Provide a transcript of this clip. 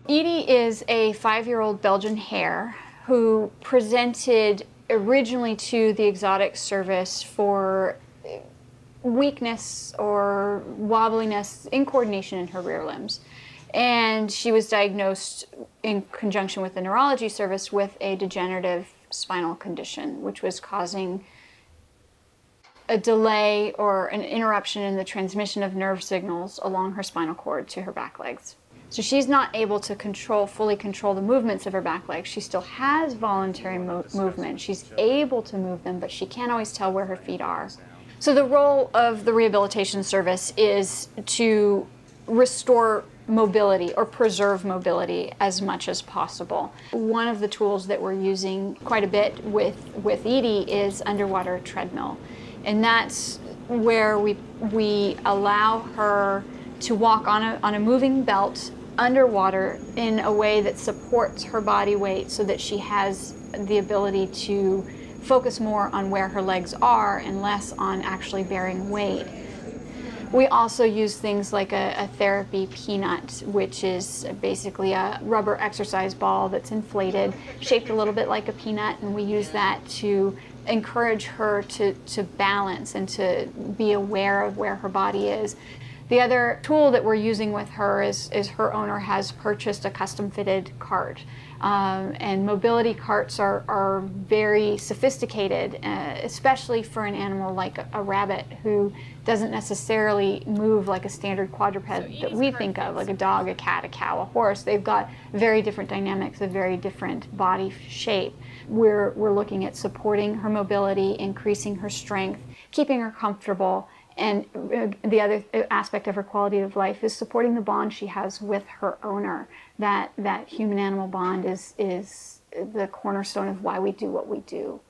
Edie is a 5-year-old Belgian hare who presented originally to the exotic service for weakness or wobbliness in coordination in her rear limbs. And she was diagnosed in conjunction with the neurology service with a degenerative spinal condition, which was causing a delay or an interruption in the transmission of nerve signals along her spinal cord to her back legs. So she's not able to fully control the movements of her back legs. She still has voluntary movement. She's able to move them, but she can't always tell where her feet are. So the role of the rehabilitation service is to restore mobility or preserve mobility as much as possible. One of the tools that we're using quite a bit with Edie is underwater treadmill. And that's where we allow her to walk on a moving belt underwater in a way that supports her body weight so that she has the ability to focus more on where her legs are and less on actually bearing weight. We also use things like a therapy peanut, which is basically a rubber exercise ball that's inflated, shaped a little bit like a peanut, and we use that to encourage her to balance and to be aware of where her body is. The other tool that we're using with her is her owner has purchased a custom-fitted cart. And mobility carts are very sophisticated, especially for an animal like a rabbit who doesn't necessarily move like a standard quadruped that we think of, like a dog, a cat, a cow, a horse. They've got very different dynamics, a very different body shape. We're looking at supporting her mobility, increasing her strength, keeping her comfortable. And the other aspect of her quality of life is supporting the bond she has with her owner. That human-animal bond is the cornerstone of why we do what we do.